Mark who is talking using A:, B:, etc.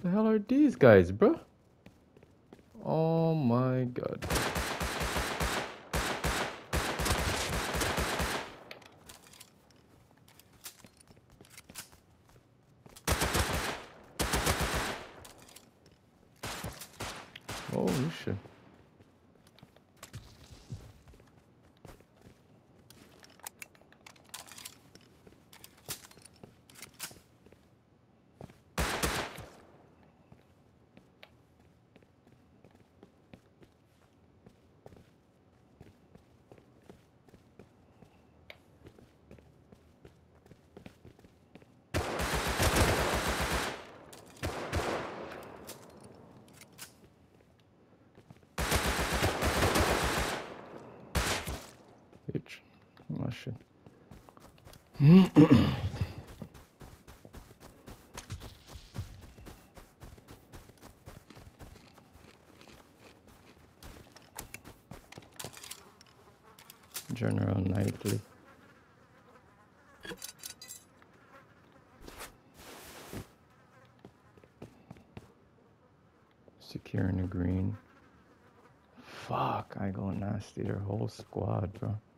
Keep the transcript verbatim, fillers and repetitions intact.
A: The hell are these guys, bro? Oh my god. Oh shit. Bitch. Oh shit. General Knightley. Securing the green. Fuck, I go nasty. Their whole squad, bro.